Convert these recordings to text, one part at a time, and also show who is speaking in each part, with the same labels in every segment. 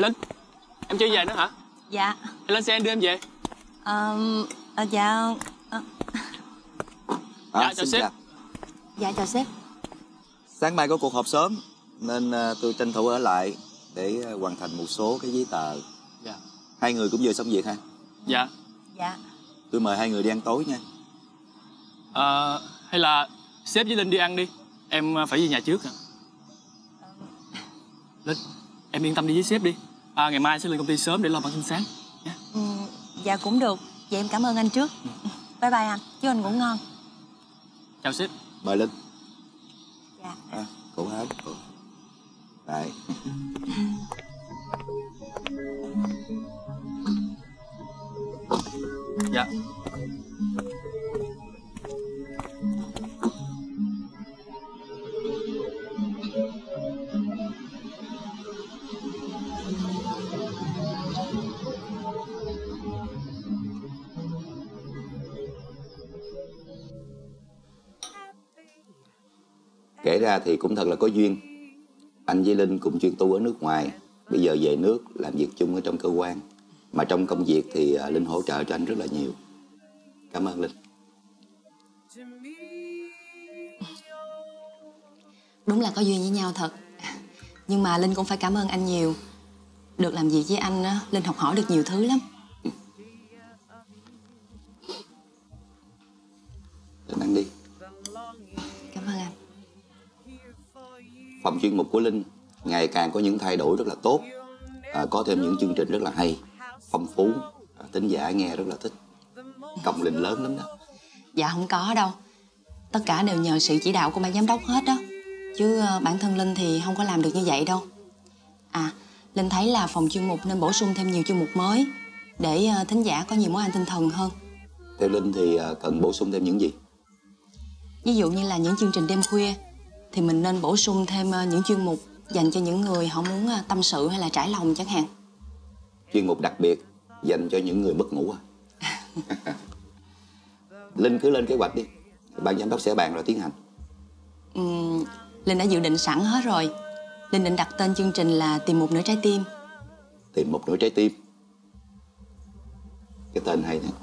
Speaker 1: Linh, em chưa về nữa hả?
Speaker 2: Dạ.
Speaker 1: Em lên xe em đưa em về.
Speaker 2: Dạ.
Speaker 1: Dạ chào sếp.
Speaker 2: Dạ chào sếp.
Speaker 3: Sáng mai có cuộc họp sớm nên tôi tranh thủ ở lại để hoàn thành một số cái giấy tờ.
Speaker 1: Dạ.
Speaker 3: Hai người cũng vừa xong việc ha?
Speaker 1: Dạ.
Speaker 2: Dạ.
Speaker 3: Tôi mời hai người đi ăn tối nha.
Speaker 1: Hay là sếp với Linh đi ăn đi. Em phải về nhà trước hả? Linh, em yên tâm đi với sếp đi. Ngày mai sẽ lên công ty sớm để lo bản tin sáng nha.
Speaker 2: Dạ cũng được. Vậy em cảm ơn anh trước. Bye bye anh. Chúc anh ngủ ngon.
Speaker 1: Chào sếp.
Speaker 3: Mời Linh.
Speaker 2: Dạ.
Speaker 3: Cô hết. Đấy.
Speaker 1: Dạ.
Speaker 3: Kể ra thì cũng thật là có duyên. Anh với Linh cùng chuyên tu ở nước ngoài, bây giờ về nước làm việc chung ở trong cơ quan. Mà trong công việc thì Linh hỗ trợ cho anh rất là nhiều. Cảm ơn Linh.
Speaker 2: Đúng là có duyên với nhau thật. Nhưng mà Linh cũng phải cảm ơn anh nhiều. Được làm việc với anh, Linh học hỏi được nhiều thứ lắm.
Speaker 3: Linh ăn đi.
Speaker 2: Cảm ơn anh.
Speaker 3: Phòng chuyên mục của Linh ngày càng có những thay đổi rất là tốt. Có thêm những chương trình rất là hay, phong phú, thính giả nghe rất là thích. Công Linh lớn lắm đó.
Speaker 2: Dạ không có đâu. Tất cả đều nhờ sự chỉ đạo của ban giám đốc hết đó. Chứ bản thân Linh thì không có làm được như vậy đâu. Linh thấy là phòng chuyên mục nên bổ sung thêm nhiều chuyên mục mới để thính giả có nhiều món ăn tinh thần hơn.
Speaker 3: Theo Linh thì cần bổ sung thêm những gì?
Speaker 2: Ví dụ như là những chương trình đêm khuya thì mình nên bổ sung thêm những chuyên mục dành cho những người họ muốn tâm sự hay là trải lòng chẳng hạn.
Speaker 3: Chuyên mục đặc biệt dành cho những người mất ngủ à? Linh cứ lên kế hoạch đi, ban giám đốc sẽ bàn rồi tiến hành.
Speaker 2: Linh đã dự định sẵn hết rồi. Linh định đặt tên chương trình là Tìm Một Nửa Trái Tim.
Speaker 3: Tìm một nửa trái tim. Cái tên hay nè.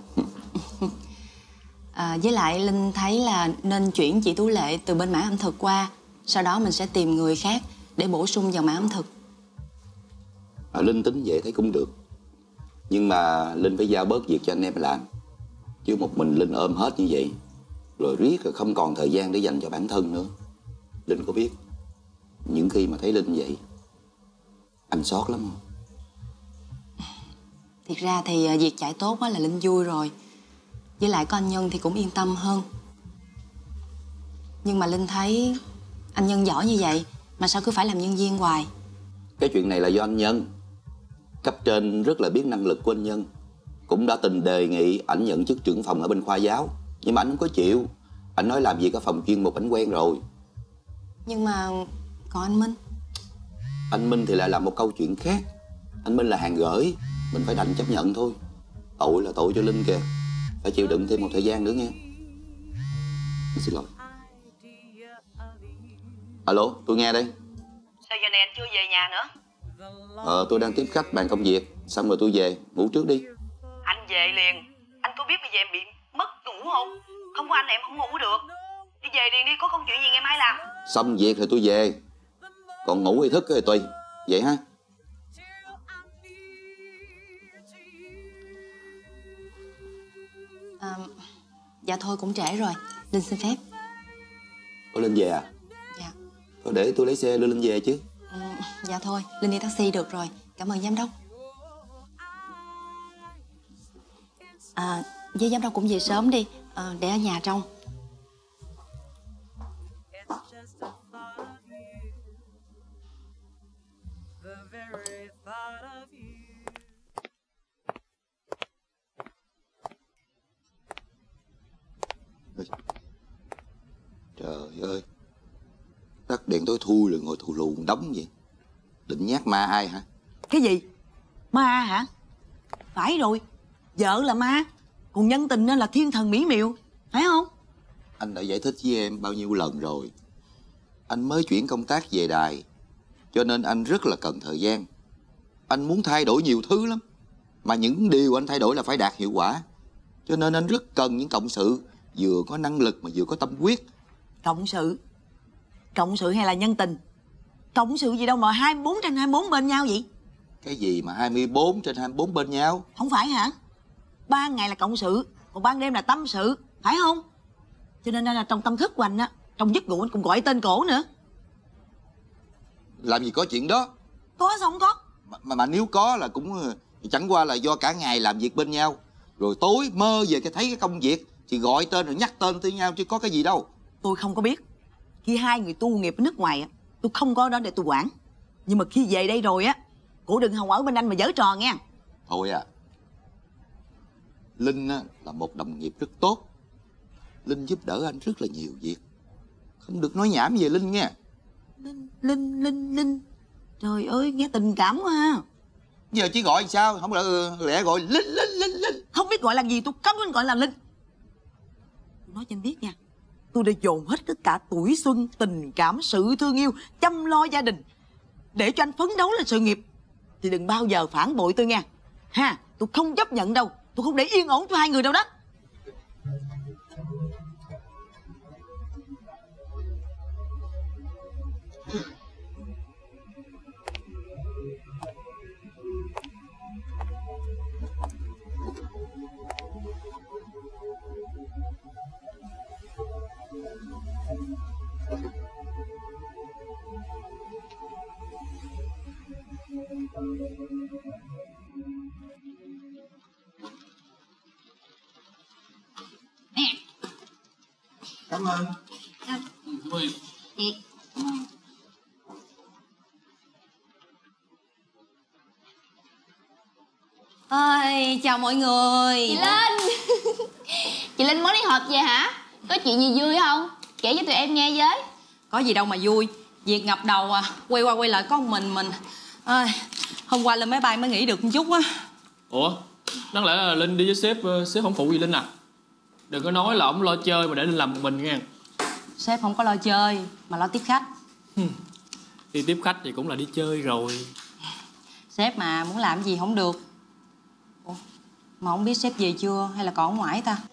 Speaker 2: Với lại Linh thấy là nên chuyển chị Tú Lệ từ bên mảng ẩm thực qua. Sau đó mình sẽ tìm người khác để bổ sung vào mảng ẩm thực.
Speaker 3: Linh tính vậy thấy cũng được. Nhưng mà Linh phải giao bớt việc cho anh em làm. Chứ một mình Linh ôm hết như vậy rồi riết rồi không còn thời gian để dành cho bản thân nữa. Linh có biết những khi mà thấy Linh vậy anh xót lắm không?
Speaker 2: Thiệt ra thì việc chạy tốt quá là Linh vui rồi. Với lại có anh Nhân thì cũng yên tâm hơn. Nhưng mà Linh thấy anh Nhân giỏi như vậy mà sao cứ phải làm nhân viên hoài?
Speaker 3: Cái chuyện này là do anh Nhân. Cấp trên rất là biết năng lực của anh Nhân. Cũng đã từng đề nghị ảnh nhận chức trưởng phòng ở bên khoa giáo. Nhưng mà anh không có chịu. Anh nói làm việc ở phòng chuyên mục ảnh quen rồi.
Speaker 2: Nhưng mà còn anh Minh?
Speaker 3: Anh Minh thì lại là một câu chuyện khác. Anh Minh là hàng gửi, mình phải đành chấp nhận thôi. Tội là tội cho Linh kìa. Phải chịu đựng thêm một thời gian nữa nghe. Mình xin lỗi. Alo, tôi nghe đây.
Speaker 4: Sao giờ này anh chưa về nhà nữa?
Speaker 3: Tôi đang tiếp khách bàn công việc. Xong rồi tôi về, ngủ trước đi.
Speaker 4: Anh về liền. Anh có biết bây giờ em bị mất ngủ không? Không có anh em không ngủ được. Đi về liền đi, có công chuyện gì ngày mai làm.
Speaker 3: Xong việc rồi tôi về. Còn ngủ hay thức thì tùy. Vậy ha.
Speaker 2: Dạ thôi cũng trễ rồi. Linh xin phép.
Speaker 3: Có Linh về à?
Speaker 2: Dạ.
Speaker 3: Có để tôi lấy xe đưa Linh về chứ.
Speaker 2: Dạ thôi, Linh đi taxi được rồi. Cảm ơn giám đốc. Với giám đốc cũng về sớm đi. Để ở nhà trong.
Speaker 3: Trời ơi, tắt điện tối thui rồi ngồi thù lù đóng vậy. Định nhát ma ai hả?
Speaker 5: Cái gì? Ma hả? Phải rồi, vợ là ma, còn nhân tình nên là thiên thần mỹ miều, phải không?
Speaker 3: Anh đã giải thích với em bao nhiêu lần rồi. Anh mới chuyển công tác về đài, cho nên anh rất là cần thời gian. anh muốn thay đổi nhiều thứ lắm. Mà những điều anh thay đổi là phải đạt hiệu quả. Cho nên anh rất cần những cộng sự vừa có năng lực mà vừa có tâm huyết.
Speaker 5: Cộng sự? Cộng sự hay là nhân tình? Cộng sự gì đâu mà 24/24 bên nhau vậy?
Speaker 3: Cái gì mà 24/24 bên nhau?
Speaker 5: Không phải hả? Ban ngày là cộng sự, còn ban đêm là tâm sự, phải không? Cho nên là trong tâm thức của anh á, trong giấc ngủ anh cũng gọi tên cổ nữa.
Speaker 3: Làm gì có chuyện đó.
Speaker 5: Có sao không có?
Speaker 3: Mà nếu có là cũng chẳng qua là do cả ngày làm việc bên nhau, rồi tối mơ về cái thấy cái công việc thì gọi tên rồi nhắc tên với nhau, chứ có cái gì đâu.
Speaker 5: Tôi không có biết. Khi hai người tu nghiệp ở nước ngoài á, tôi không có đó để tôi quản. Nhưng mà khi về đây rồi á, cổ đừng hòng ở bên anh mà giở trò nghe.
Speaker 3: Thôi à, Linh á, là một đồng nghiệp rất tốt. Linh giúp đỡ anh rất là nhiều việc. Không được nói nhảm về Linh nha.
Speaker 5: Linh. Trời ơi, nghe tình cảm quá ha.
Speaker 3: Giờ chỉ gọi sao, không lẽ gọi Linh.
Speaker 5: Không biết gọi là gì, tôi cấm anh gọi là Linh. Tôi nói cho anh biết nha, tôi đã dồn hết tất cả tuổi xuân, tình cảm, sự thương yêu, chăm lo gia đình để cho anh phấn đấu lên sự nghiệp. Thì đừng bao giờ phản bội tôi nha. Ha, tôi không chấp nhận đâu. Tôi không để yên ổn cho hai người đâu đó.
Speaker 3: Cảm ơn.
Speaker 2: Ôi, chào mọi người.
Speaker 6: Chị Linh. Chị Linh mới đi họp về hả? Có chuyện gì vui không? Kể cho tụi em nghe với.
Speaker 2: Có gì đâu mà vui. Việc ngập đầu à, quay qua quay lại có một mình. Ôi, hôm qua lên máy bay mới nghỉ được một chút á.
Speaker 1: Ủa, đáng lẽ là Linh đi với sếp, sếp không phụ gì Linh à? Đừng có nói là ổng lo chơi mà để Linh làm một mình nha.
Speaker 2: Sếp không có lo chơi mà lo tiếp khách.
Speaker 1: Đi tiếp khách thì cũng là đi chơi rồi.
Speaker 2: Sếp mà muốn làm gì không được. Ủa, mà không biết sếp về chưa hay là còn ở ngoài ta?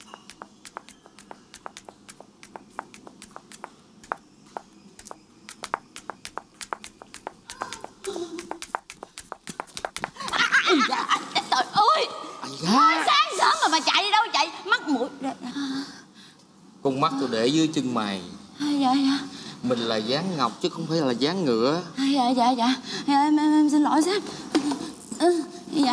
Speaker 6: Trời ơi, sáng sớm mà chạy đi đâu chạy, mắc mũi.
Speaker 7: Con mắt tôi để dưới chân mày.
Speaker 6: Dạ.
Speaker 7: Mình là dáng ngọc chứ không phải là dáng ngựa.
Speaker 6: Dạ. Em xin lỗi sếp. Dạ.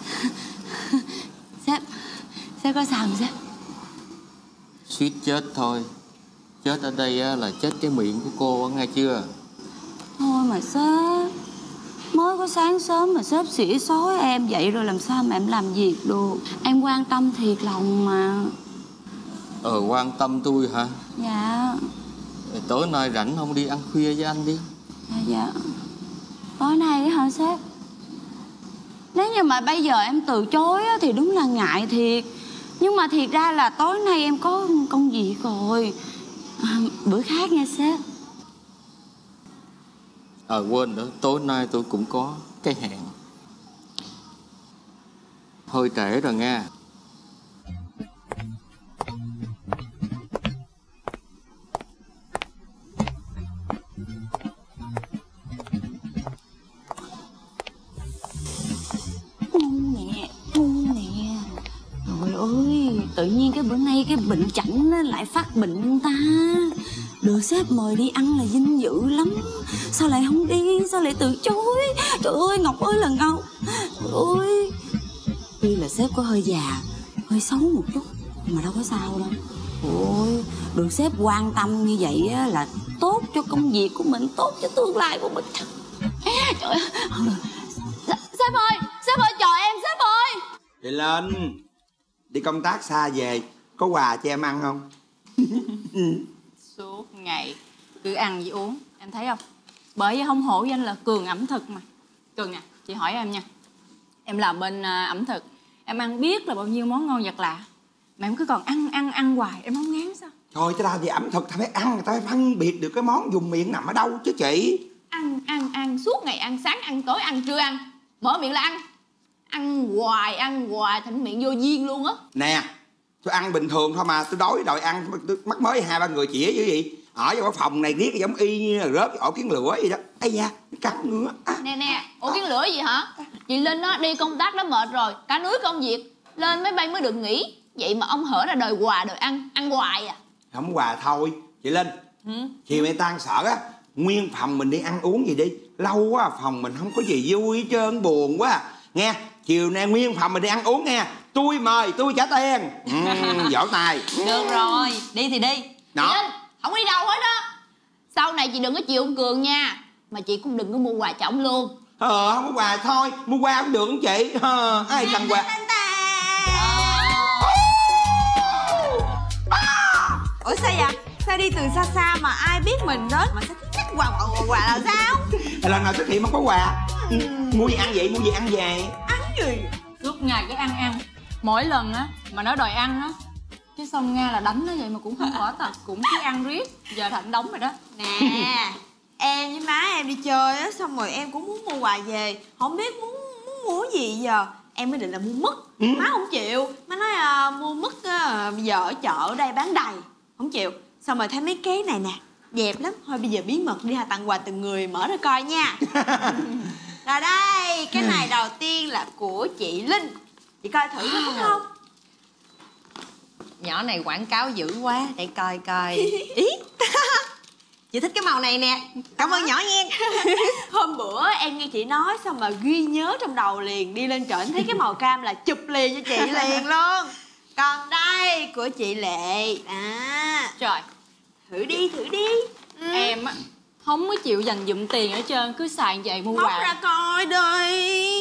Speaker 6: Sếp có sao không sếp?
Speaker 7: Suýt chết thôi. Chết ở đây á, là chết cái miệng của cô, nghe chưa?
Speaker 6: Thôi mà sếp, mới có sáng sớm mà sếp xỉa xói em vậy rồi làm sao mà em làm việc được. Em quan tâm thiệt lòng mà.
Speaker 7: Quan tâm tôi hả?
Speaker 6: Dạ.
Speaker 7: Tối nay rảnh không đi ăn khuya với anh đi.
Speaker 6: Dạ. Tối nay á hả sếp? Nếu như mà bây giờ em từ chối á, thì đúng là ngại thiệt. Nhưng mà thiệt ra là tối nay em có công việc rồi. Bữa khác nha sếp.
Speaker 7: Quên nữa, tối nay tôi cũng có cái hẹn. Hơi trễ rồi nha.
Speaker 6: Trời ơi, tự nhiên cái bữa nay cái bệnh chảnh nó lại phát bệnh ta. Được sếp mời đi ăn là vinh dự lắm. Sao lại không đi, sao lại từ chối? Trời ơi, Ngọc ơi là Ngọc. Trời ơi, tuy là sếp có hơi già, hơi xấu một chút, mà đâu có sao đâu. Ôi, được sếp quan tâm như vậy á, là tốt cho công việc của mình, tốt cho tương lai của mình. Trời ơi. Sếp ơi, chờ em sếp ơi.
Speaker 8: Chị Linh, đi công tác xa về, có quà cho em ăn không?
Speaker 6: Suốt ngày cứ ăn với uống, em thấy không? Bởi vì không hổ danh là Cường ẩm thực mà. Cường nè, chị hỏi em nha. Em làm bên ẩm thực, em ăn biết là bao nhiêu món ngon vật lạ, mà em cứ còn ăn hoài, em không ngán sao?
Speaker 8: Thôi, ta làm về ẩm thực, ta phải ăn, người ta phải phân biệt được cái món dùng miệng nằm ở đâu chứ chị.
Speaker 6: Ăn suốt ngày, ăn sáng, ăn tối, ăn trưa ăn. Mở miệng là ăn. Ăn hoài thành miệng vô duyên luôn á.
Speaker 8: Nè, tôi ăn bình thường thôi mà, tôi đói đòi ăn, tôi mắc mới 2-3 người chĩa chứ gì. Ở trong cái phòng này riết giống y như là rớt ổ kiến lửa vậy đó. Ây da, cắn nữa.
Speaker 6: Nè, ổ kiến lửa gì hả? Chị Linh á đi công tác đã mệt rồi, cả núi công việc, lên máy bay mới được nghỉ. Vậy mà ông hở ra đòi quà đòi ăn hoài à.
Speaker 8: Không quà thôi, chị Linh. Chiều mẹ tan sở á, nguyên phòng mình đi ăn uống gì đi. Lâu quá phòng mình không có gì vui hết trơn, buồn quá. Nghe, chiều nay nguyên phòng mình đi ăn uống nghe. Tôi mời, tôi trả tiền. Vỗ tay.
Speaker 2: Được rồi, đi thì đi.
Speaker 8: Đó.
Speaker 6: Chị Linh, không đi đâu hết á. Sau này chị đừng có chịu ông Cường nha. Mà chị cũng đừng có mua quà cho ổng luôn.
Speaker 8: Không có quà thôi, mua quà cũng được không chị? Ai cần quà.
Speaker 9: Ủa sao vậy? Sao đi từ xa xa mà ai biết mình đến mà sao cứ nhắc quà là sao?
Speaker 8: Lần nào xuất hiện không có quà. Mua gì ăn vậy, mua gì ăn về.
Speaker 9: Ăn gì?
Speaker 6: Suốt ngày cái ăn. Mỗi lần á mà nó đòi ăn á, cái xong Nga là đánh nó vậy mà cũng không bỏ tật, cũng cứ ăn riết. Giờ thành đống rồi đó.
Speaker 9: Nè, em với má em đi chơi á, xong rồi em cũng muốn mua quà về. Không biết muốn mua gì giờ. Em mới định là mua mứt. Má không chịu. Má nói mua mứt bây giờ ở chợ ở đây bán đầy. Không chịu. Xong rồi thấy mấy cái này nè, đẹp lắm. Thôi bây giờ bí mật đi tặng quà từng người, mở ra coi nha. Rồi đây, cái này đầu tiên là của chị Linh. Chị coi thử có thích không?
Speaker 2: Nhỏ này quảng cáo dữ quá, để coi coi.
Speaker 9: Ý. Chị thích cái màu này nè. Cảm ơn nhỏ nha. Hôm bữa em nghe chị nói xong mà ghi nhớ trong đầu liền. Đi lên trển thấy cái màu cam là chụp liền cho chị liền luôn. Còn đây của chị Lệ.
Speaker 6: Trời,
Speaker 9: Thử đi.
Speaker 6: em á không có chịu dành dụm tiền ở trơn, cứ xài vậy mua
Speaker 9: Móc
Speaker 6: quà.
Speaker 9: ra coi đi.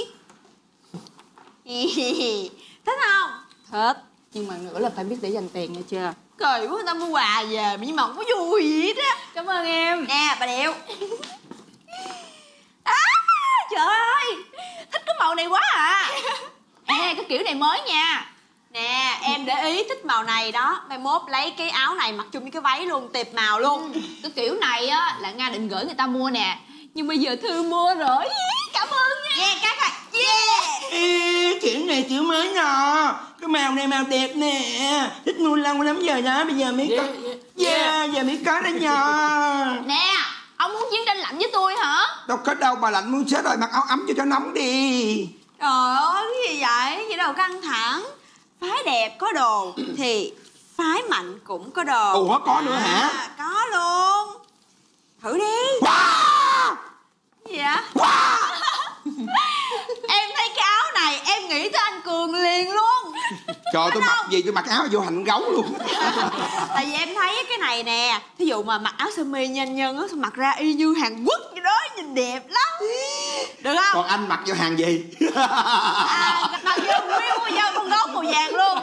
Speaker 9: Thích không?
Speaker 6: Hết. Nhưng mà nữa là phải biết để dành tiền nha chưa?
Speaker 9: Cười quá, người ta mua quà về nhưng mà không có vui gì hết á.
Speaker 6: Cảm ơn em.
Speaker 9: Nè bà Điệu. Trời ơi, thích cái màu này quá à.
Speaker 6: Ê, cái kiểu này mới nha.
Speaker 9: Nè, em để ý thích màu này đó. Mai mốt lấy cái áo này mặc chung với cái váy luôn, tệp màu luôn.
Speaker 6: Cái kiểu này á là Nga định gửi người ta mua nè. Nhưng bây giờ Thư mua rồi. Cảm ơn nha.
Speaker 9: Yeah, các bạn. Yeah.
Speaker 8: Ê, kiểu này kiểu mới nè. Cái màu này màu đẹp nè. Thích mua lâu lắm giờ đó, bây giờ mới có. Giờ mới có đó nha.
Speaker 6: Nè, ông muốn chiến tranh lạnh với tôi hả?
Speaker 8: Đâu có đâu, bà lạnh muốn chết rồi, mặc áo ấm cho nóng đi.
Speaker 9: Trời ơi, cái gì vậy? Vậy đâu căng thẳng. Phái đẹp có đồ thì phái mạnh cũng có đồ.
Speaker 8: Ủa, có nữa hả?
Speaker 9: Có luôn. Thử đi.
Speaker 8: Wow.
Speaker 9: Gì vậy? Wow. Em thấy cái áo này em nghĩ tới anh Cường liền luôn.
Speaker 8: Trời, tôi mặc gì tôi mặc áo vô hành gấu luôn.
Speaker 9: Tại vì em thấy cái này nè, thí dụ mà mặc áo sơ mi nhanh nhân á, mặc ra y như Hàn Quốc vậy đó, nhìn đẹp lắm. Được không?
Speaker 8: Còn anh mặc vô hàng gì?
Speaker 9: Mặc vô nguyên vô con đốt màu vàng luôn.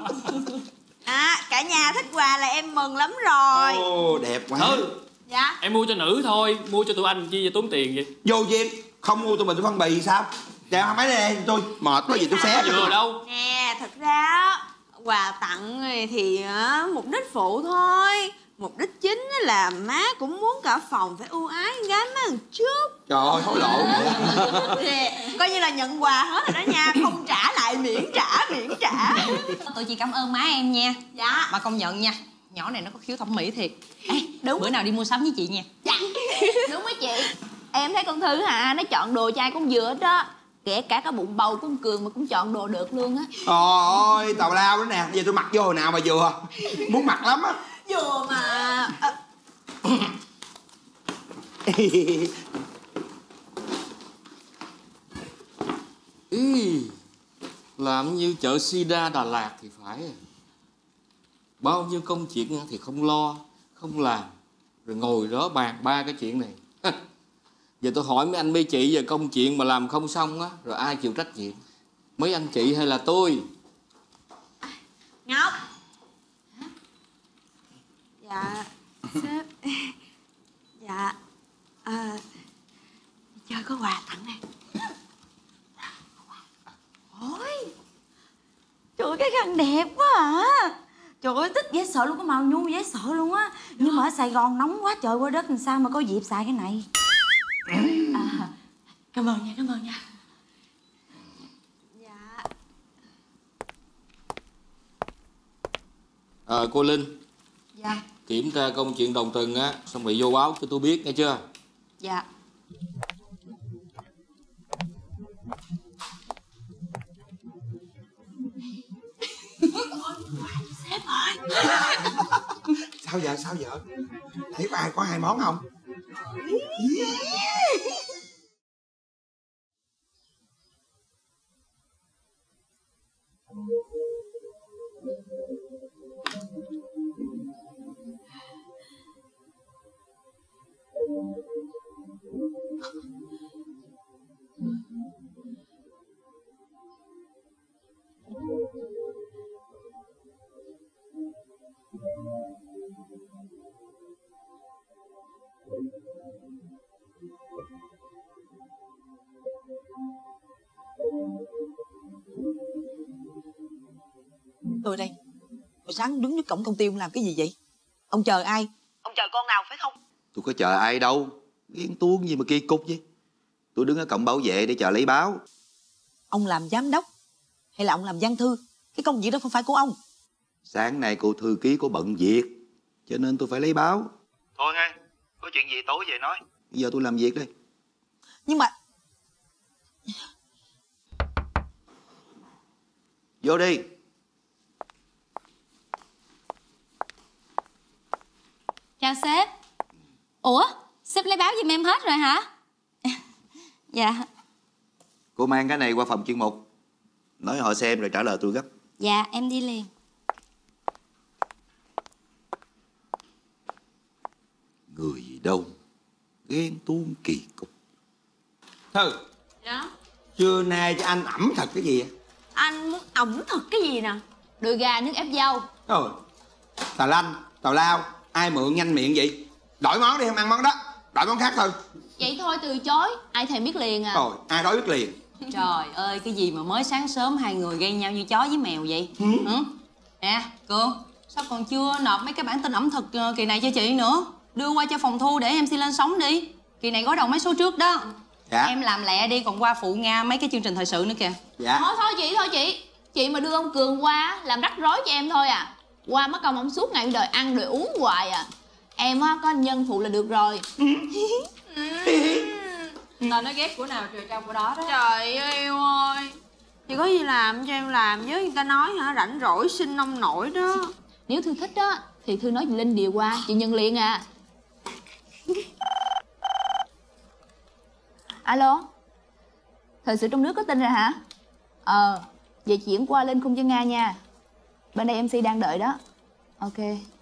Speaker 9: Cả nhà thích quà là em mừng lắm rồi.
Speaker 8: Ồ, đẹp quá.
Speaker 1: Thư,
Speaker 9: Dạ.
Speaker 1: em mua cho nữ thôi, mua cho tụi anh chi vậy tốn tiền vậy?
Speaker 8: Vô duyên, không mua tụi mình tôi phân bì sao? Dạ mấy đây tôi mệt quá gì tôi xé
Speaker 1: Vừa đâu?
Speaker 9: Nè, thật ra á, quà tặng này thì mục đích phụ thôi. Mục đích chính là má cũng muốn cả phòng phải ưu ái con gái má một chút.
Speaker 8: Trời ơi, hối lộ.
Speaker 9: Coi như là nhận quà hết rồi đó nha. Không trả lại miễn trả.
Speaker 2: Tụi chị cảm ơn má em nha.
Speaker 9: Dạ.
Speaker 2: Mà công nhận nha, nhỏ này nó có khiếu thẩm mỹ thiệt. Ê,
Speaker 9: đúng.
Speaker 2: Bữa nào đi mua sắm với chị nha.
Speaker 9: Dạ.
Speaker 6: Đúng với chị. Em thấy con Thư hả, nó chọn đồ trai cũng vừa hết đó. Kể cả cái bụng bầu của con Cường mà cũng chọn đồ được luôn á.
Speaker 8: Trời ơi, tào lao đó nè. Giờ tôi mặc vô hồi nào mà vừa. Muốn mặc lắm á.
Speaker 9: Vừa mà.
Speaker 7: Ý, làm như chợ Sida Đà Lạt thì phải. Bao nhiêu công chuyện thì không lo, không làm, rồi ngồi đó bàn ba cái chuyện này. Giờ tôi hỏi mấy anh mấy chị về công chuyện mà làm không xong á, rồi ai chịu trách nhiệm? Mấy anh chị hay là tôi?
Speaker 9: Ngọc. Dạ sếp. Dạ chơi có quà tặng nè.
Speaker 6: Ôi, trời ơi, cái khăn đẹp quá à. Trời ơi, thích dễ sợ luôn, cái màu nhu dễ sợ luôn á. Nhưng mà ở Sài Gòn nóng quá trời qua đất làm sao mà có dịp xài cái này. Cảm ơn nha.
Speaker 7: Cô Linh.
Speaker 2: Dạ.
Speaker 7: Kiểm tra công chuyện đồng tuần á, xong rồi vô báo cho tôi biết nghe chưa?
Speaker 2: Dạ.
Speaker 5: Sếp ơi. Sao vợ? Thấy có hai món không? Tôi đây. Hồi sáng đứng trước cổng công ty ông làm cái gì vậy? Ông chờ ai?
Speaker 4: Ông chờ con nào phải không?
Speaker 3: Tôi có chờ ai đâu. Ghen tuông gì mà kỳ cục vậy. Tôi đứng ở cổng bảo vệ để chờ lấy báo.
Speaker 5: Ông làm giám đốc hay là ông làm văn thư? Cái công việc đó không phải của ông.
Speaker 3: Sáng nay cô thư ký có bận việc, cho nên tôi phải lấy báo. Thôi nghe, có chuyện gì tối về nói. Bây giờ tôi làm việc đây.
Speaker 5: Nhưng mà
Speaker 3: vô đi.
Speaker 6: Chào sếp. Ủa, sếp lấy báo giùm em hết rồi hả? Dạ.
Speaker 3: Cô mang cái này qua phòng chuyên mục, nói họ xem rồi trả lời tôi gấp.
Speaker 6: Dạ, em đi liền.
Speaker 3: Người gì đâu, ghen tuông kỳ cục.
Speaker 8: Thư.
Speaker 9: Dạ.
Speaker 8: Trưa nay cho anh ẩm thật cái gì?
Speaker 9: Anh muốn ẩm thực cái gì nè?
Speaker 6: Đùi gà nước ép dâu.
Speaker 8: Thôi, tào lanh, tào lao, ai mượn nhanh miệng vậy? Đổi món đi, không ăn món đó. Đổi món khác thôi.
Speaker 6: Vậy thôi từ chối, ai thèm biết liền à.
Speaker 8: Rồi, ai đói biết liền.
Speaker 2: Trời ơi, cái gì mà mới sáng sớm hai người gây nhau như chó với mèo vậy? Nè, Cường, sao còn chưa nộp mấy cái bản tin ẩm thực kỳ này cho chị nữa? Đưa qua cho phòng thu để em xin lên sóng đi. Kỳ này gói đầu mấy số trước đó.
Speaker 8: Dạ.
Speaker 2: Em làm lẹ đi, còn qua phụ Nga mấy cái chương trình thời sự nữa kìa.
Speaker 8: Dạ.
Speaker 6: Thôi chị. Chị mà đưa ông Cường qua làm rắc rối cho em thôi à. Qua mất công ông suốt ngày đời ăn đời uống hoài à. Em á có nhân phụ là được rồi.
Speaker 2: Tao nói ghét của nào trời trao của đó đó.
Speaker 9: Trời ơi ơi. Chị có gì làm cho em làm với người ta nói hả, rảnh rỗi xin ông nội đó.
Speaker 6: Nếu Thư thích á thì Thư nói Linh điều qua, chị nhận liền à. Alo, thời sự trong nước có tin rồi hả? Vậy chuyển qua lên khung cho Nga nha. Bên đây MC đang đợi đó. Ok.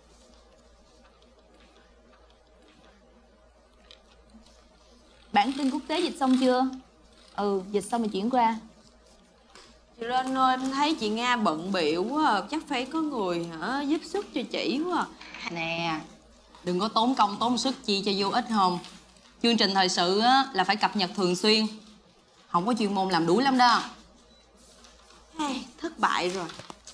Speaker 6: Bản tin quốc tế dịch xong chưa? Dịch xong rồi chuyển qua.
Speaker 9: Chị Linh ơi, em thấy chị Nga bận bịu quá à. Chắc phải có người hả giúp sức cho chị quá à.
Speaker 2: Nè, đừng có tốn công tốn sức chi cho vô ích không. Chương trình thời sự á, là phải cập nhật thường xuyên. Không có chuyên môn làm đuối lắm đó.
Speaker 9: Hey, thất bại rồi.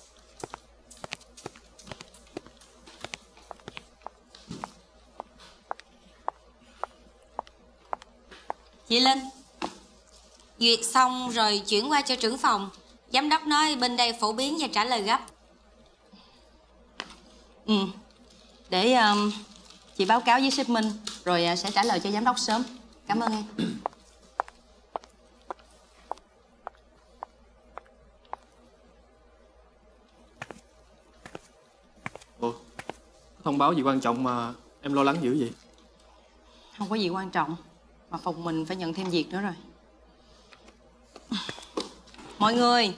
Speaker 6: Chị Linh, duyệt xong rồi chuyển qua cho trưởng phòng. Giám đốc nói bên đây phổ biến và trả lời gấp.
Speaker 2: Để chị báo cáo với sếp Minh, rồi sẽ trả lời cho giám đốc sớm. Cảm ơn em.
Speaker 1: Ủa, thông báo gì quan trọng mà em lo lắng dữ vậy?
Speaker 2: Không có gì quan trọng, mà phòng mình phải nhận thêm việc nữa rồi. Mọi người,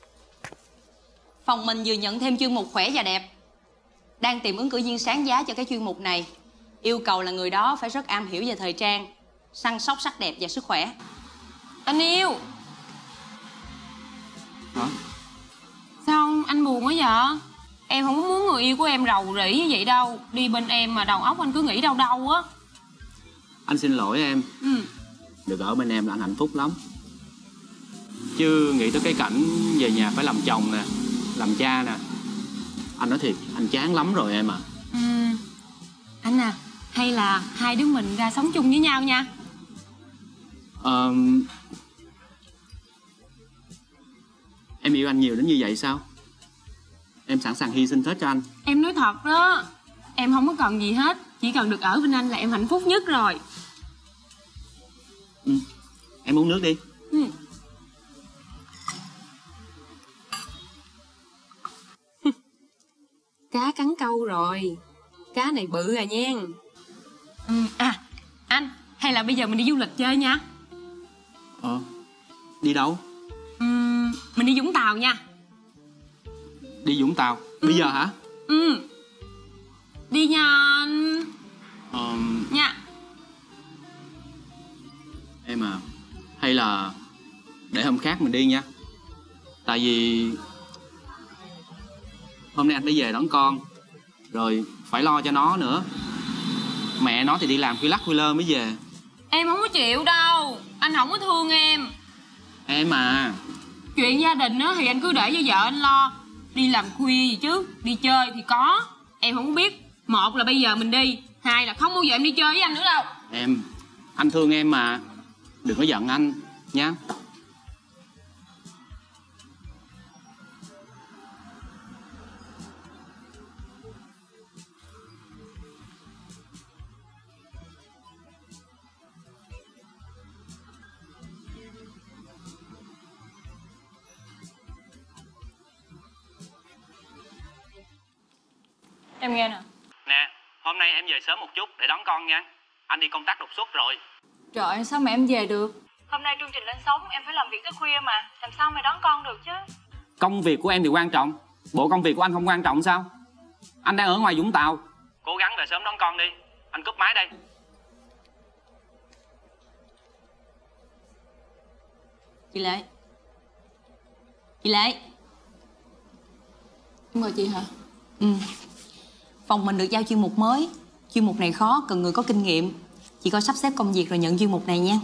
Speaker 2: phòng mình vừa nhận thêm chuyên mục khỏe và đẹp. Đang tìm ứng cử viên sáng giá cho cái chuyên mục này. Yêu cầu là người đó phải rất am hiểu về thời trang, săn sóc sắc đẹp và sức khỏe. Anh yêu.
Speaker 1: Hả?
Speaker 10: Sao anh buồn quá vậy? Em không muốn người yêu của em rầu rĩ như vậy đâu. Đi bên em mà đầu óc anh cứ nghĩ đâu đâu á.
Speaker 1: Anh xin lỗi em. Được ở bên em là anh hạnh phúc lắm. Chứ nghĩ tới cái cảnh về nhà phải làm chồng nè, làm cha nè, anh nói thiệt, anh chán lắm rồi em à.
Speaker 10: Anh à, hay là hai đứa mình ra sống chung với nhau nha.
Speaker 1: Em yêu anh nhiều đến như vậy sao? em sẵn sàng hy sinh hết cho anh.
Speaker 10: Em nói thật đó, em không có cần gì hết, chỉ cần được ở bên anh là em hạnh phúc nhất rồi.
Speaker 1: Em uống nước đi.
Speaker 10: Cá cắn câu rồi. Cá này bự à nha. Anh, hay là bây giờ mình đi du lịch chơi nha.
Speaker 1: Đi đâu?
Speaker 10: Mình đi Vũng Tàu nha.
Speaker 1: Đi Vũng Tàu? Bây giờ hả?
Speaker 10: Đi nha anh. Nha.
Speaker 1: Em à, hay là để hôm khác mình đi nha. Tại vì hôm nay anh phải về đón con, rồi phải lo cho nó nữa. Mẹ nó thì đi làm khuya lắc khuya lơ mới về.
Speaker 10: Em không có chịu đâu, anh không có thương em.
Speaker 1: Em à,
Speaker 10: chuyện gia đình á thì anh cứ để cho vợ anh lo. Đi làm khuya gì chứ, đi chơi thì có. Em không biết, một là bây giờ mình đi, hai là không bao giờ em đi chơi với anh nữa đâu.
Speaker 1: em, anh thương em mà, đừng có giận anh nha.
Speaker 10: Em nghe nè.
Speaker 1: Nè, hôm nay em về sớm một chút để đón con nha. Anh đi công tác đột xuất rồi.
Speaker 10: Trời, sao mà em về được?
Speaker 11: Hôm nay chương trình lên sóng, em phải làm việc tới khuya mà. Làm sao mà đón con được chứ?
Speaker 1: Công việc của em thì quan trọng, bộ công việc của anh không quan trọng sao? Anh đang ở ngoài Vũng Tàu. Cố gắng về sớm đón con đi. Anh cúp máy đây.
Speaker 2: Chị Lệ. Chị Lệ.
Speaker 10: Mời chị hả?
Speaker 2: Phòng mình được giao chuyên mục mới. Chuyên mục này khó, cần người có kinh nghiệm. Chị coi sắp xếp công việc rồi nhận chuyên mục này nha.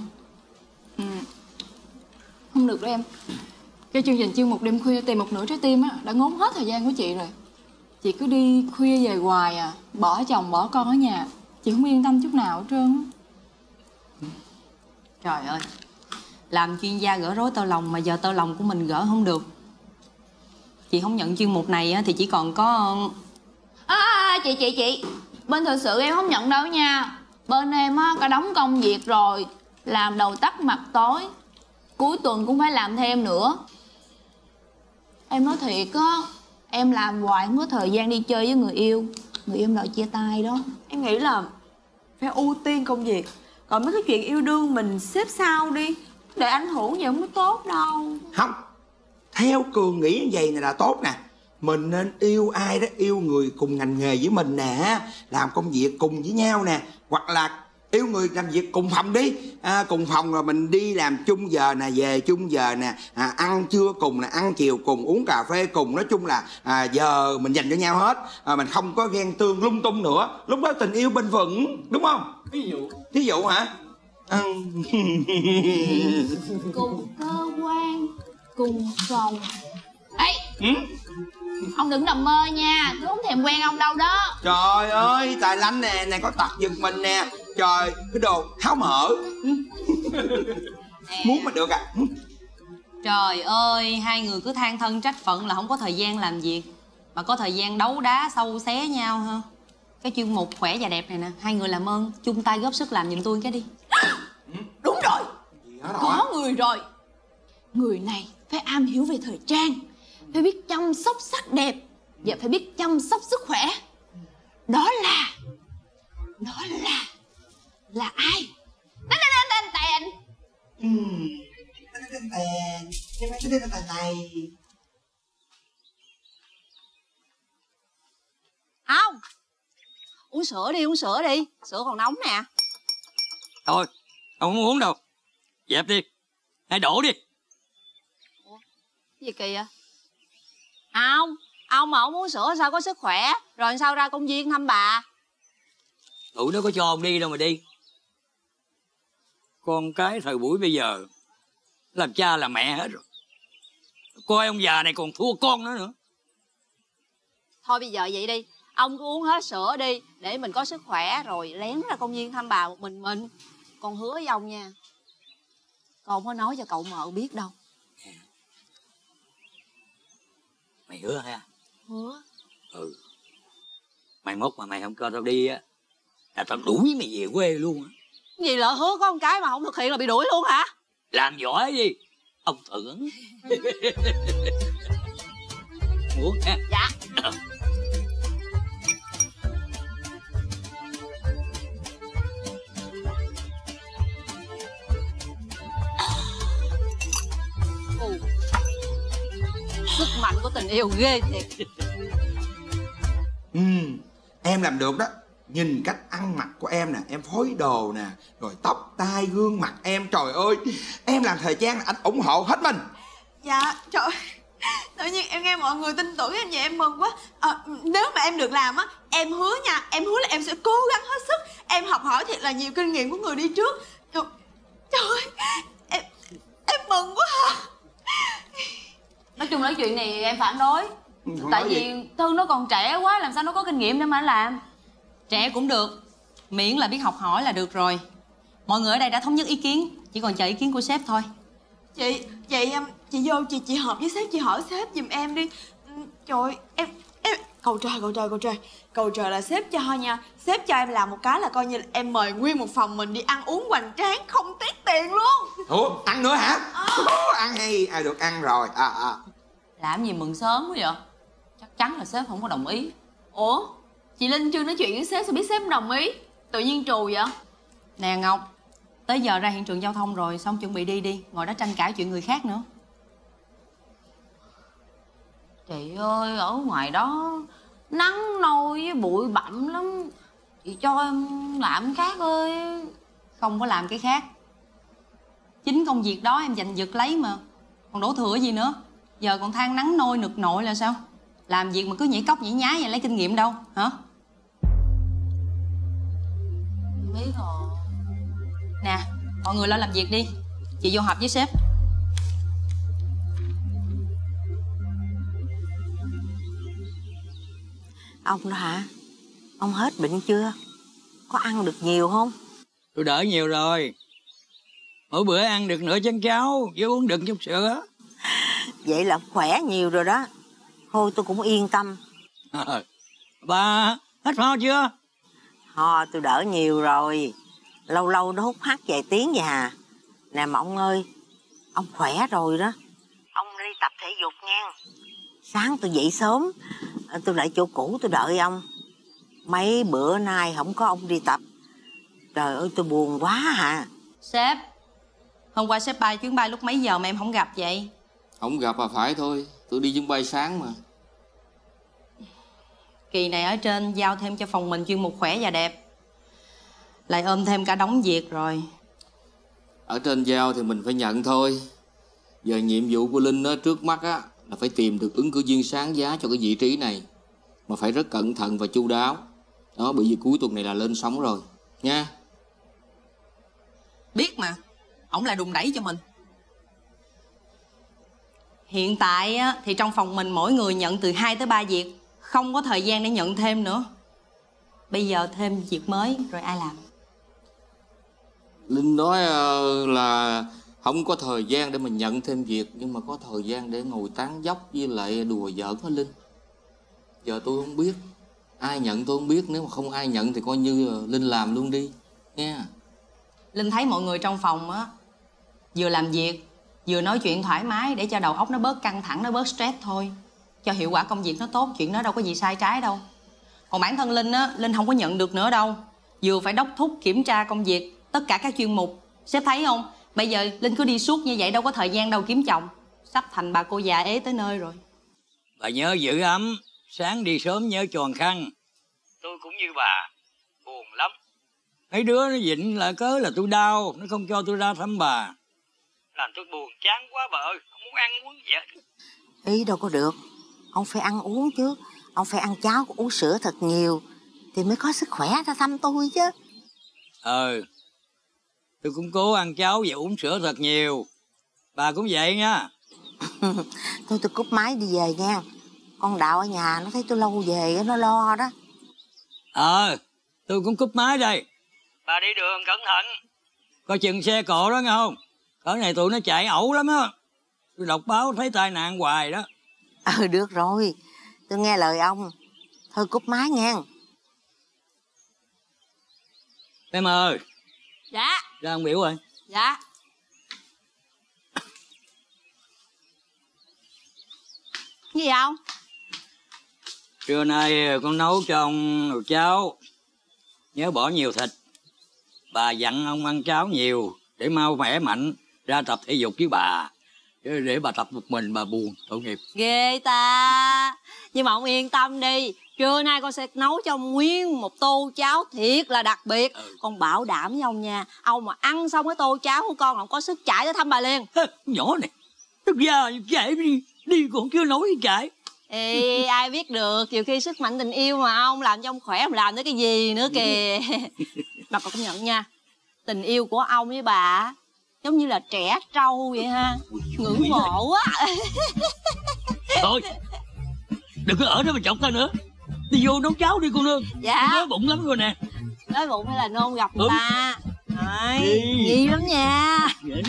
Speaker 10: Không được đâu em. Cái chương trình chuyên mục đêm khuya tìm một nửa trái tim á đã ngốn hết thời gian của chị rồi. Chị cứ đi khuya về hoài à, bỏ chồng bỏ con ở nhà, chị không yên tâm chút nào hết trơn á.
Speaker 2: Trời ơi, làm chuyên gia gỡ rối tơ lòng mà giờ tơ lòng của mình gỡ không được. Chị không nhận chuyên mục này á thì chỉ còn có...
Speaker 9: Chị bên thời sự em không nhận đâu nha. Bên em á cả đống công việc rồi, làm đầu tắt mặt tối, cuối tuần cũng phải làm thêm nữa. Em nói thiệt á, em làm hoài không có thời gian đi chơi với người yêu. Người yêu đòi chia tay đó.
Speaker 5: Em nghĩ là phải ưu tiên công việc, còn mấy cái chuyện yêu đương mình xếp sau đi, để ảnh hưởng gì không có tốt đâu.
Speaker 8: Không, theo Cường nghĩ như vậy này là tốt nè. Mình nên yêu ai đó, yêu người cùng ngành nghề với mình nè, làm công việc cùng với nhau nè, hoặc là yêu người làm việc cùng phòng đi. Cùng phòng rồi mình đi làm chung giờ nè, về chung giờ nè, ăn trưa cùng nè, ăn chiều cùng, uống cà phê cùng. Nói chung là giờ mình dành cho nhau hết, mình không có ghen tương lung tung nữa. Lúc đó tình yêu bền vững, đúng không? Thí dụ hả?
Speaker 9: Cùng cơ quan, cùng phòng. Ê, ông đừng nằm mơ nha, tôi không thèm quen ông đâu đó.
Speaker 8: Trời ơi, Tài Lanh nè, này có tật giật mình nè. Trời, cái đồ háo mở. Muốn mà được à.
Speaker 2: Trời ơi, hai người cứ than thân trách phận là không có thời gian làm việc, mà có thời gian đấu đá sâu xé nhau ha. Cái chuyên mục khỏe và đẹp này nè, hai người làm ơn chung tay góp sức làm giùm tôi cái đi.
Speaker 9: Đúng rồi, có người rồi. Người này phải am hiểu về thời trang, phải biết chăm sóc sắc đẹp và phải biết chăm sóc sức khỏe. Đó là ai? Tên Tèn.
Speaker 8: Tên này.
Speaker 2: Không, uống sữa đi, sữa còn nóng nè.
Speaker 12: Thôi, ông không uống đâu. Dẹp đi, hay đổ đi.
Speaker 2: Gì kỳ vậy? Ông mà không uống sữa sao có sức khỏe, rồi sao ra công viên thăm bà?
Speaker 12: Tụi nó có cho ông đi đâu mà đi. Con cái thời buổi bây giờ làm cha làm mẹ hết rồi, coi ông già này còn thua con nữa.
Speaker 2: Thôi bây giờ vậy đi, ông cứ uống hết sữa đi để mình có sức khỏe, rồi lén ra công viên thăm bà một mình. Con hứa với ông nha, con không có nói cho cậu mợ biết đâu.
Speaker 12: Mày hứa ha?
Speaker 9: Hứa.
Speaker 12: Ừ. Mai mốt mà mày không cho tao đi á là tao đuổi mày về quê luôn á.
Speaker 13: Gì lỡ hứa có một cái mà không thực hiện là bị đuổi luôn hả?
Speaker 12: Làm giỏi đi ông thưởng. Muốn ha?
Speaker 13: Dạ. Sức mạnh của tình yêu ghê thiệt.
Speaker 8: Em làm được đó. Nhìn cách ăn mặc của em nè, em phối đồ nè, rồi tóc tai gương mặt em, trời ơi, em làm thời trang là anh ủng hộ hết mình.
Speaker 9: Dạ trời, tự nhiên em nghe mọi người tin tưởng em vậy em mừng quá. Nếu mà em được làm á, em hứa nha, em hứa là em sẽ cố gắng hết sức. Em học hỏi thiệt là nhiều kinh nghiệm của người đi trước. Trời ơi, em mừng quá à.
Speaker 6: Nói chung là chuyện này em phản đối. Tại vì Thư nó còn trẻ quá, làm sao nó có kinh nghiệm để mà làm.
Speaker 2: Trẻ cũng được, miễn là biết học hỏi là được rồi. Mọi người ở đây đã thống nhất ý kiến, chỉ còn chờ ý kiến của sếp thôi.
Speaker 9: Chị vô chị họp với sếp, chị hỏi sếp giùm em đi. Trời em cầu trời là sếp cho nha. Sếp cho em làm một cái là coi như là em mời nguyên một phòng mình đi ăn uống hoành tráng không tiếc tiền luôn.
Speaker 8: Ủa ăn nữa hả? Ăn hay được ăn rồi.
Speaker 6: Làm gì mừng sớm quá vậy? Chắc chắn là sếp không có đồng ý. Ủa chị Linh chưa nói chuyện với sếp sao biết sếp đồng ý? Tự nhiên trù vậy?
Speaker 2: Nè Ngọc, tới giờ ra hiện trường giao thông rồi, xong chuẩn bị đi, ngồi đó tranh cãi chuyện người khác nữa.
Speaker 6: Chị ơi, ở ngoài đó nắng nôi với bụi bặm lắm. Chị cho em làm khác ơi.
Speaker 2: Không có làm cái khác. Chính công việc đó em giành giật lấy mà. Còn đổ thừa gì nữa. Giờ còn than nắng nôi nực nội là sao? Làm việc mà cứ nhảy cóc nhảy nhái vậy lấy kinh nghiệm đâu hả?
Speaker 6: Biết rồi.
Speaker 2: Nè, mọi người lên làm việc đi. Chị vô họp với sếp.
Speaker 13: Ông đó hả? Ông hết bệnh chưa? Có ăn được nhiều không?
Speaker 12: Tôi đỡ nhiều rồi. Mỗi bữa ăn được nửa chén cháo với uống đựng chút sữa.
Speaker 13: Vậy là khỏe nhiều rồi đó. Thôi tôi cũng yên tâm.
Speaker 12: Bà hết ho chưa?
Speaker 13: Ho tôi đỡ nhiều rồi. Lâu lâu nó hút hắt vài tiếng vậy à. Nè mà ông ơi, ông khỏe rồi đó. Ông đi tập thể dục nha. Sáng tôi dậy sớm, tôi lại chỗ cũ tôi đợi ông. Mấy bữa nay không có ông đi tập. Trời ơi tôi buồn quá hả?
Speaker 2: Sếp, hôm qua sếp bay chuyến bay lúc mấy giờ mà em không gặp vậy?
Speaker 7: Không gặp là phải thôi. Tôi đi chuyến bay sáng mà.
Speaker 2: Kỳ này ở trên giao thêm cho phòng mình chuyên mục khỏe và đẹp. Lại ôm thêm cả đống việc rồi.
Speaker 7: Ở trên giao thì mình phải nhận thôi. Giờ nhiệm vụ của Linh đó, trước mắt á là phải tìm được ứng cử viên sáng giá cho cái vị trí này. Mà phải rất cẩn thận và chu đáo. Đó, bởi vì cuối tuần này là lên sóng rồi nha.
Speaker 2: Biết mà, ổng lại đùn đẩy cho mình. Hiện tại á, thì trong phòng mình mỗi người nhận từ 2 tới 3 việc. Không có thời gian để nhận thêm nữa. Bây giờ thêm việc mới rồi ai làm?
Speaker 7: Linh nói là không có thời gian để mình nhận thêm việc, nhưng mà có thời gian để ngồi tán dóc với lại đùa giỡn với Linh. Giờ tôi không biết ai nhận, tôi không biết. Nếu mà không ai nhận thì coi như Linh làm luôn đi nha.
Speaker 2: Linh thấy mọi người trong phòng á vừa làm việc vừa nói chuyện thoải mái để cho đầu óc nó bớt căng thẳng, nó bớt stress thôi. Cho hiệu quả công việc nó tốt, chuyện đó đâu có gì sai trái đâu. Còn bản thân Linh á, Linh không có nhận được nữa đâu. Vừa phải đốc thúc kiểm tra công việc, tất cả các chuyên mục. Sếp thấy không? Bây giờ Linh cứ đi suốt như vậy đâu có thời gian đâu kiếm chồng. Sắp thành bà cô già ế tới nơi rồi.
Speaker 12: Bà nhớ giữ ấm, sáng đi sớm nhớ tròn khăn. Tôi cũng như bà, buồn lắm. Mấy đứa nó dịnh là cớ là tôi đau, nó không cho tôi ra thăm bà. Làm tôi buồn chán quá bà ơi, không muốn ăn uống gì hết.
Speaker 13: Ý đâu có được. Ông phải ăn uống chứ. Ông phải ăn cháo, uống sữa thật nhiều thì mới có sức khỏe ra thăm tôi chứ.
Speaker 12: Tôi cũng cố ăn cháo và uống sữa thật nhiều. Bà cũng vậy nha.
Speaker 13: Thôi tôi cúp máy đi về nha. Con Đạo ở nhà nó thấy tôi lâu về nó lo đó.
Speaker 12: Tôi cũng cúp máy đây. Bà đi đường cẩn thận. Coi chừng xe cộ đó nghe không? Cỡ này tụi nó chạy ẩu lắm á. Tôi đọc báo thấy tai nạn hoài đó.
Speaker 13: Được rồi. tôi nghe lời ông. Thôi cúp máy nghe.
Speaker 12: Em ơi.
Speaker 9: Dạ.
Speaker 12: Ra ăn biểu rồi.
Speaker 9: Dạ. Gì không?
Speaker 12: Trưa nay con nấu cho ông nồi cháo. Nhớ bỏ nhiều thịt. Bà dặn ông ăn cháo nhiều để mau khỏe mạnh ra tập thể dục với bà. Chứ để bà tập một mình bà buồn, tội nghiệp.
Speaker 9: Ghê ta. Nhưng mà ông yên tâm đi, trưa nay con sẽ nấu cho ông nguyên một tô cháo thiệt là đặc biệt. Con bảo đảm với ông nha, ông mà ăn xong cái tô cháo của con, ông có sức chạy tới thăm bà liền.
Speaker 12: Nhỏ này, tức ra chạy đi còn chưa nói chạy.
Speaker 9: Ê, ai biết được, nhiều khi sức mạnh tình yêu mà ông làm cho ông khỏe, mà làm tới cái gì nữa kìa. Bà còn công nhận nha, tình yêu của ông với bà giống như là trẻ trâu vậy ha. Ngưỡng mộ quá.
Speaker 12: Thôi, đừng có ở đó mà chọc ta nữa. Đi vô nấu cháo đi con nương.
Speaker 9: Dạ.
Speaker 12: Đói bụng lắm rồi nè.
Speaker 9: Đói bụng hay là nôn gặp người ta? Rồi, nghi lắm nha.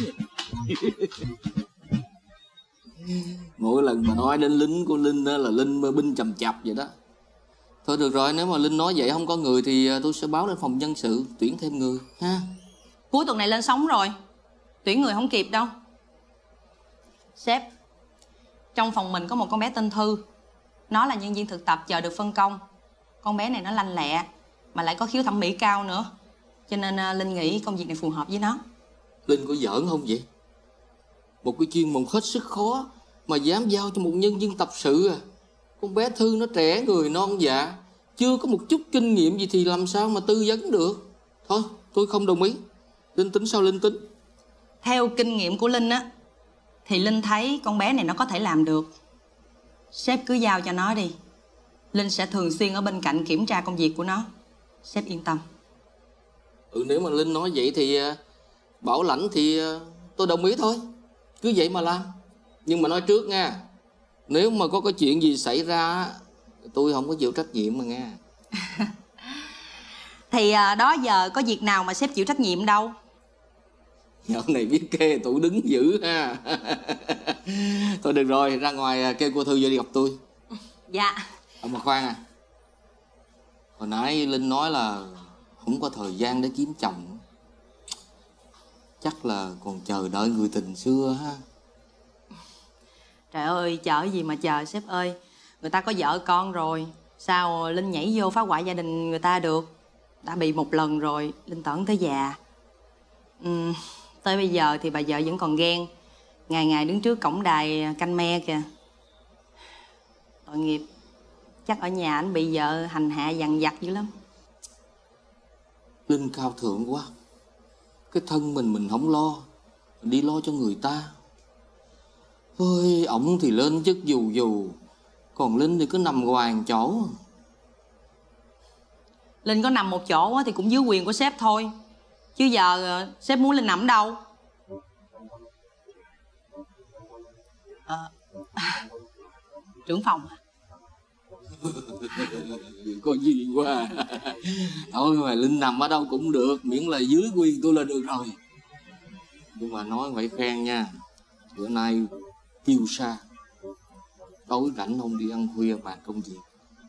Speaker 7: Mỗi lần mà nói đến lính của Linh đó là Linh binh chầm chập vậy đó. Thôi được rồi, nếu mà Linh nói vậy không có người thì tôi sẽ báo lên phòng nhân sự tuyển thêm người ha.
Speaker 2: Cuối tuần này lên sóng rồi, tuyển người không kịp đâu. Sếp, trong phòng mình có một con bé tên Thư. Nó là nhân viên thực tập chờ được phân công. Con bé này nó lanh lẹ mà lại có khiếu thẩm mỹ cao nữa, cho nên Linh nghĩ công việc này phù hợp với nó.
Speaker 7: Linh có giỡn không vậy? Một cái chuyên môn hết sức khó mà dám giao cho một nhân viên tập sự à? Con bé Thư nó trẻ người non dạ, chưa có một chút kinh nghiệm gì thì làm sao mà tư vấn được. Thôi tôi không đồng ý. Linh tính sao Linh tính?
Speaker 2: Theo kinh nghiệm của Linh á, thì Linh thấy con bé này nó có thể làm được. Sếp cứ giao cho nó đi. Linh sẽ thường xuyên ở bên cạnh kiểm tra công việc của nó. Sếp yên tâm.
Speaker 7: Nếu mà Linh nói vậy thì bảo lãnh thì tôi đồng ý thôi. Cứ vậy mà làm. Nhưng mà nói trước nha, nếu mà có cái chuyện gì xảy ra tôi không có chịu trách nhiệm mà nghe.
Speaker 2: Thì đó giờ có việc nào mà sếp chịu trách nhiệm đâu.
Speaker 7: Dạo này biết kê tủ đứng dữ ha. Thôi được rồi, ra ngoài kêu cô Thư vô đi gặp tôi.
Speaker 2: Dạ.
Speaker 7: Mà khoan à, hồi nãy Linh nói là không có thời gian để kiếm chồng. Chắc là còn chờ đợi người tình xưa ha.
Speaker 2: Trời ơi, chờ gì mà chờ sếp ơi. Người ta có vợ con rồi, sao Linh nhảy vô phá hoại gia đình người ta được. Đã bị một lần rồi, Linh tởn tới già. Tới bây giờ thì bà vợ vẫn còn ghen. Ngày ngày đứng trước cổng đài canh me kìa. Tội nghiệp. Chắc ở nhà anh bị vợ hành hạ dằn vặt dữ lắm.
Speaker 7: Linh cao thượng quá. Cái thân mình không lo, đi lo cho người ta. Ôi, ổng thì lên chức dù, còn Linh thì cứ nằm hoài một chỗ.
Speaker 2: Linh có nằm một chỗ thì cũng dưới quyền của sếp thôi. Chứ giờ sếp muốn Linh nằm đâu? Trưởng phòng.
Speaker 7: Có gì quá. Thôi mà Linh nằm ở đâu cũng được, miễn là dưới quyền tôi là được rồi. Nhưng mà nói phải khen nha, bữa nay kiêu sa. Tối rảnh không đi ăn khuya bàn công việc.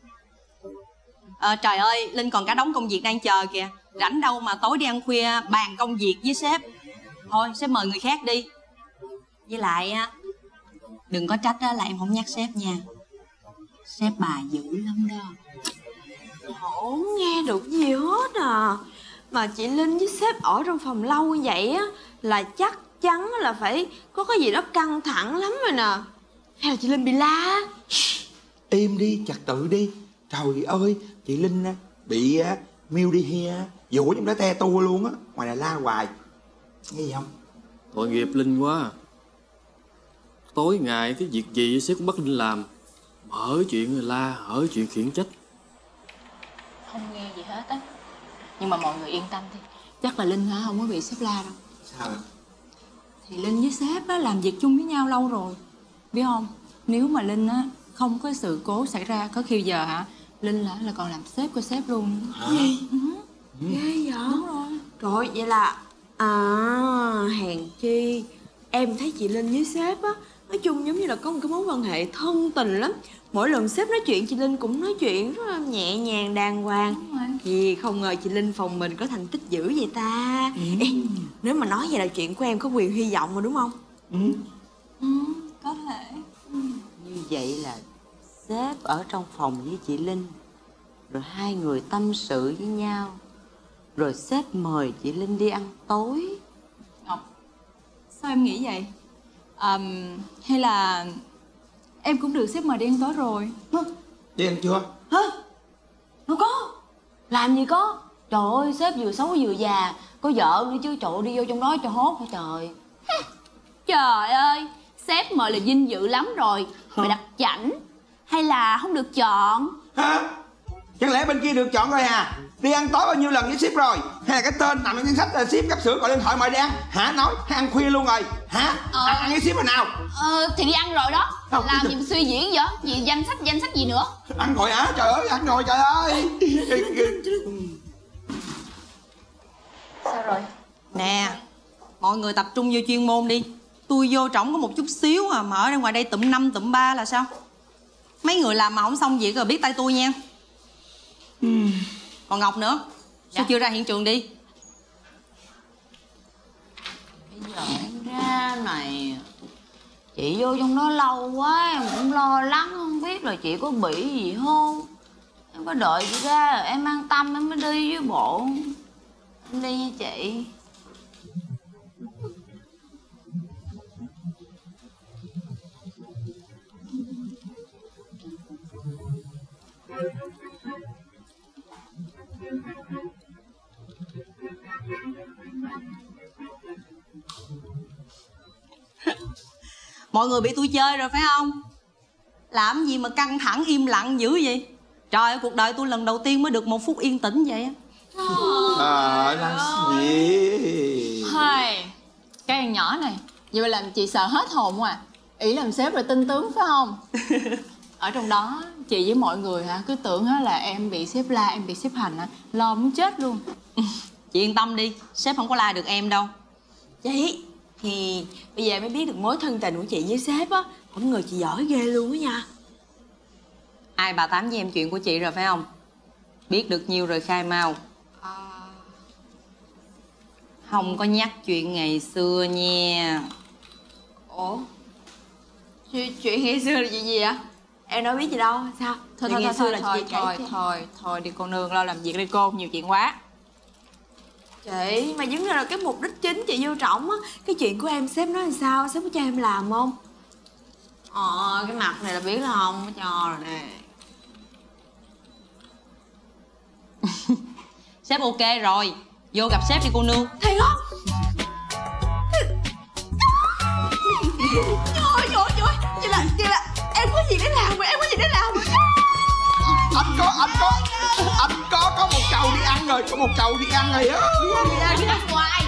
Speaker 2: Trời ơi, Linh còn cả đống công việc đang chờ kìa. Rảnh đâu mà tối đi ăn khuya bàn công việc với sếp. Thôi sếp mời người khác đi. Với lại đừng có trách là em không nhắc sếp nha. Sếp bà dữ lắm đó.
Speaker 9: Không nghe được gì hết à. Mà chị Linh với sếp ở trong phòng lâu như vậy á là chắc chắn là phải có cái gì đó căng thẳng lắm rồi nè. Hay là chị Linh bị la?
Speaker 8: Im đi, trật tự đi. Trời ơi, chị Linh bị miêu đi hia dỗ trong đó te tua luôn á. Ngoài là la hoài. Nghe gì không?
Speaker 1: Tội nghiệp Linh quá. Tối ngày cái việc gì sếp cũng bắt Linh làm. Hở chuyện la, hở chuyện khiển trách.
Speaker 10: Không nghe gì hết á. Nhưng mà mọi người yên tâm đi, chắc là Linh không có bị sếp la đâu.
Speaker 8: Sao?
Speaker 10: Thì Linh với sếp á làm việc chung với nhau lâu rồi. Biết không, nếu mà Linh á không có sự cố xảy ra, có khi giờ Linh là còn làm sếp của sếp luôn.
Speaker 9: Gì? Ghê vậy?
Speaker 10: Đúng rồi.
Speaker 9: Trời, vậy là hèn chi em thấy chị Linh với sếp á Nói chung giống như là có một cái mối quan hệ thân tình lắm. Mỗi lần sếp nói chuyện chị Linh cũng nói chuyện rất là nhẹ nhàng đàng hoàng. Thì không ngờ chị Linh phòng mình có thành tích dữ vậy ta. Ê, nếu mà nói về là chuyện của em có quyền hy vọng mà đúng không?
Speaker 10: Có thể.
Speaker 13: Như vậy là sếp ở trong phòng với chị Linh, rồi hai người tâm sự với nhau, rồi sếp mời chị Linh đi ăn tối.
Speaker 10: Ngọc, sao em nghĩ vậy? Hay là em cũng được sếp mời đi ăn tối rồi?
Speaker 8: Đi ăn chưa?
Speaker 2: Hả? Đâu có. Làm gì có. Trời ơi, sếp vừa xấu vừa già, có vợ nữa chứ. Trời ơi, đi vô trong đó cho hốt hả trời.
Speaker 6: Trời ơi, sếp mời là vinh dự lắm rồi. Mày đặt chảnh hay là không được chọn?
Speaker 8: Hả? Chẳng lẽ bên kia được chọn rồi à? Đi ăn tối bao nhiêu lần với sếp rồi? Hay là cái tên nằm trong danh sách là sếp cắp sữa gọi điện thoại mời đi ăn? Hả? Nói hay ăn khuya luôn rồi? Hả? Ăn với sếp hồi nào?
Speaker 6: Thì đi ăn rồi đó. Làm gì mà suy diễn vậy? Gì danh sách gì nữa?
Speaker 8: Ăn rồi hả? Trời ơi, ăn rồi trời ơi.
Speaker 6: Sao rồi?
Speaker 5: Nè, mọi người tập trung vô chuyên môn đi. Tôi vô trỏng có một chút xíu à, mà ở đây ngoài đây tụm 5 tụm 3 là sao? Mấy người làm mà không xong việc rồi biết tay tôi nha. Còn Ngọc nữa, sao chưa ra hiện trường đi?
Speaker 2: Bây giờ em ra này, chị vô trong đó lâu quá, em cũng lo lắng không biết là chị có bị gì không. Em có đợi chị ra em an tâm em mới đi với bộ. Em đi nha chị.
Speaker 5: Mọi người bị tôi chơi rồi phải không? Làm gì mà căng thẳng im lặng dữ vậy? Trời ơi, cuộc đời tôi lần đầu tiên mới được 1 phút yên tĩnh vậy á.
Speaker 8: Làm gì?
Speaker 10: Hai, cái thằng nhỏ này vậy mà làm chị sợ hết hồn à. Ý làm sếp rồi tinh tướng phải không? Ở trong đó chị với mọi người hả cứ tưởng là em bị sếp la, em bị sếp hành hả, lo muốn chết luôn.
Speaker 5: Chị yên tâm đi, sếp không có la được em đâu.
Speaker 9: Chị thì bây giờ mới biết được mối thân tình của chị với sếp á. Không ngờ chị giỏi ghê luôn á nha.
Speaker 5: Ai bà tám với em chuyện của chị rồi phải không? Biết được nhiêu rồi khai mau. Không có nhắc chuyện ngày xưa nha.
Speaker 9: Ủa? Chuyện ngày xưa là chuyện gì vậy? Em đâu biết gì đâu, sao?
Speaker 10: Thôi đi con nương lo làm việc đi cô, nhiều chuyện quá.
Speaker 9: Chị, mà giống như là cái mục đích chính chị vô trọng á. Cái chuyện của em sếp nói làm sao, sếp có cho em làm không? Cái mặt này là biết là không có cho rồi nè.
Speaker 5: Sếp ok rồi, vô gặp sếp đi cô nương.
Speaker 9: Thiệt không? Trời Vậy là em có gì để làm rồi, em có gì để làm rồi.
Speaker 8: Anh có một chầu đi ăn rồi, có một chầu đi ăn rồi á.
Speaker 6: Đi ra ngoài.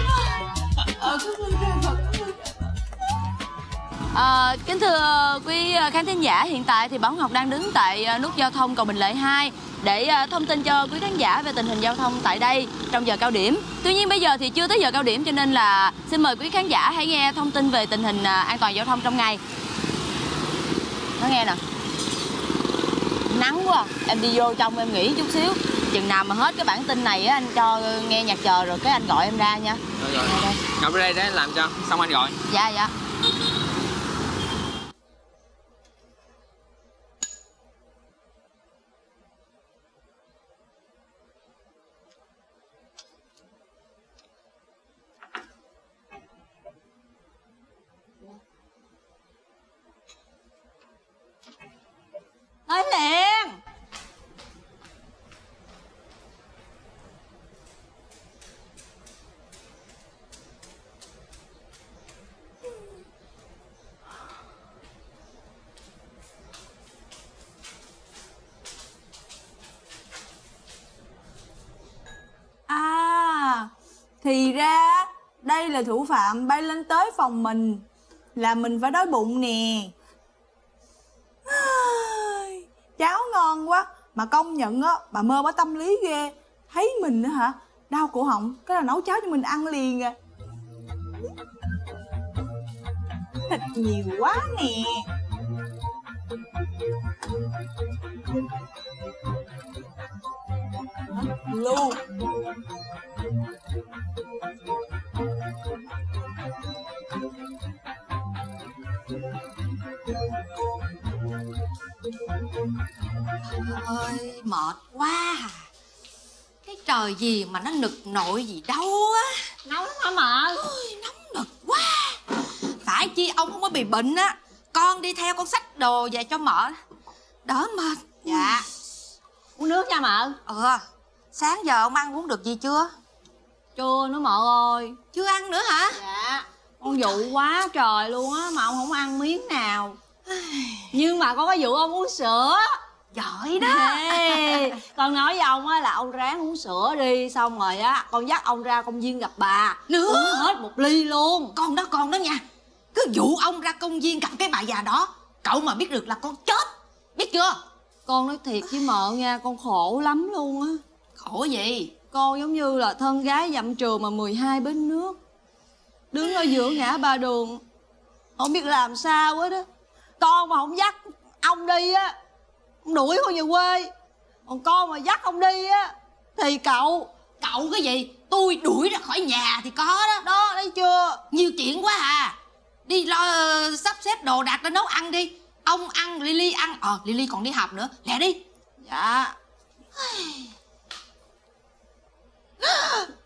Speaker 6: Kính thưa quý khán thính giả, hiện tại thì Bảo Ngọc đang đứng tại nút giao thông cầu Bình Lợi 2 để thông tin cho quý khán giả về tình hình giao thông tại đây trong giờ cao điểm. Tuy nhiên bây giờ thì chưa tới giờ cao điểm cho nên là xin mời quý khán giả hãy nghe thông tin về tình hình an toàn giao thông trong ngày. Nói nghe nè. Nắng quá, em đi vô trong em nghỉ chút xíu. Chừng nào mà hết cái bản tin này á, anh cho nghe nhạc chờ rồi cái anh gọi em ra nha.
Speaker 1: Rồi. Ngọc ra đây để làm cho, xong anh gọi.
Speaker 6: Dạ.
Speaker 5: Nói liền.
Speaker 14: Thì ra đây là thủ phạm bay lên tới phòng mình, là mình phải đói bụng nè. Cháo ngon quá, mà công nhận á, bà Mơ bả tâm lý ghê. Thấy mình á hả, đau cổ họng, cái là nấu cháo cho mình ăn liền à. thịt nhiều quá nè. Luôn.
Speaker 15: Ơi mệt quá à. Cái trời gì mà nó nực nội gì đâu á.
Speaker 6: Nóng lắm hả mợ?
Speaker 15: Ôi, nóng nực quá. Phải chi ông không có bị bệnh á. Con đi theo con xách đồ về cho mợ đỡ mệt. Dạ.
Speaker 6: Uống nước nha mợ.
Speaker 15: Sáng giờ ông ăn uống được gì chưa?
Speaker 6: Chưa nữa mợ ơi.
Speaker 15: Chưa ăn nữa hả?
Speaker 6: Dạ. Con dụ quá trời luôn á mà ông không ăn miếng nào. Nhưng mà con có dụ ông uống sữa.
Speaker 15: Giỏi đó.
Speaker 6: Con nói với ông á là ông ráng uống sữa đi. Xong rồi á con dắt ông ra công viên gặp bà.
Speaker 15: Nữa.
Speaker 6: Uống hết 1 ly luôn.
Speaker 15: Con đó nha. Cứ dụ ông ra công viên gặp cái bà già đó, cậu mà biết được là con chết. Biết chưa?
Speaker 6: Con nói thiệt với mợ nha, con khổ lắm luôn á.
Speaker 15: Khổ gì?
Speaker 6: Con giống như là thân gái dặm trường mà 12 bến nước, đứng ở giữa ngã ba đường, không biết làm sao hết á. Con mà không dắt ông đi á, ông đuổi con về quê. Còn con mà dắt ông đi á thì cậu
Speaker 15: cái gì? Tôi đuổi ra khỏi nhà thì có đó.
Speaker 6: Đó, thấy chưa?
Speaker 15: Nhiều chuyện quá à. Đi lo sắp xếp đồ đạc ra nấu ăn đi. Ông ăn, Lily ăn. Lily còn đi học nữa. Lẹ đi.
Speaker 6: Dạ.